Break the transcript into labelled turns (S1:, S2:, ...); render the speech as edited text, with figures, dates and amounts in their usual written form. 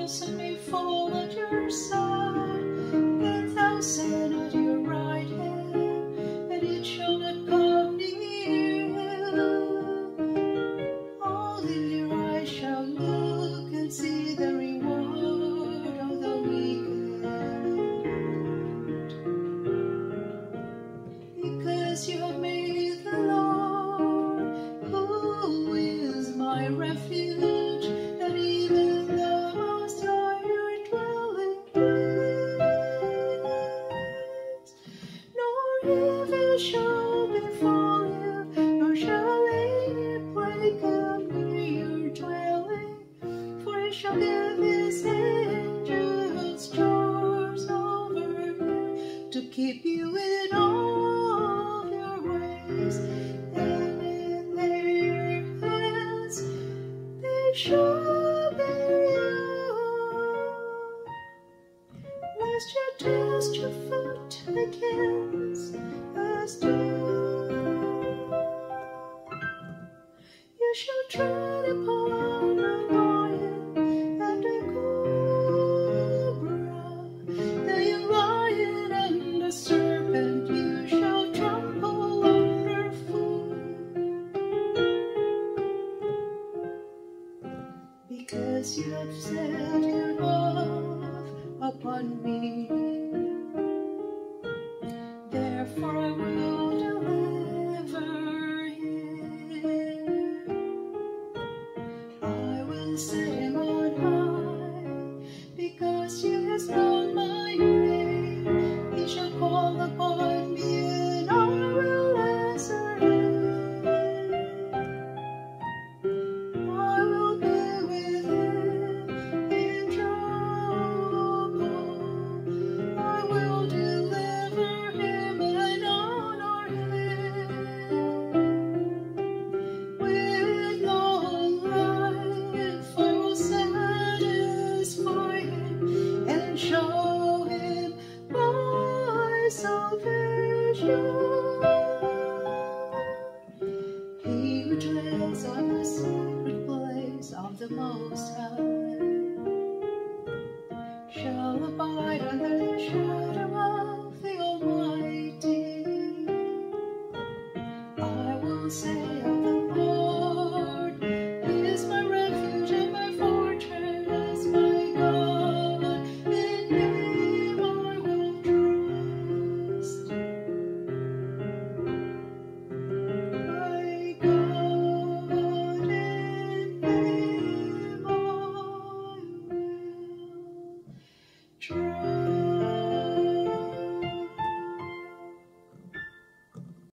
S1: thousand may fall at your side, 10,000 at your right hand, and it shall not come near you. Only your eyes shall look and see the reward of the wicked. Because you have made the Lord, who is my refuge, and even the Most High your dwelling place. Nor evil shall befall you, nor shall any plague come near your dwelling. For he shall give his angels charge over you, to keep you in all of your ways, and in their hands they shall bear you, lest you test your foot against a stone. You shall tread upon a lion and a cobra, the young lion and the serpent you shall trample underfoot. Because you have set your love upon me, therefore I will deliver him. I will set him on high, because he has known my name. He shall call upon me, and I will answer him. I will be with him in trouble. I will deliver him and honor him. With long life I will satisfy him and show him my salvation. He who dwells on the secret place of the Most High shall abide under the shadow of the Almighty. I will say of the Lord, He is my refuge and my fortress, my God, in Him I will trust. My God, in Him I will trust.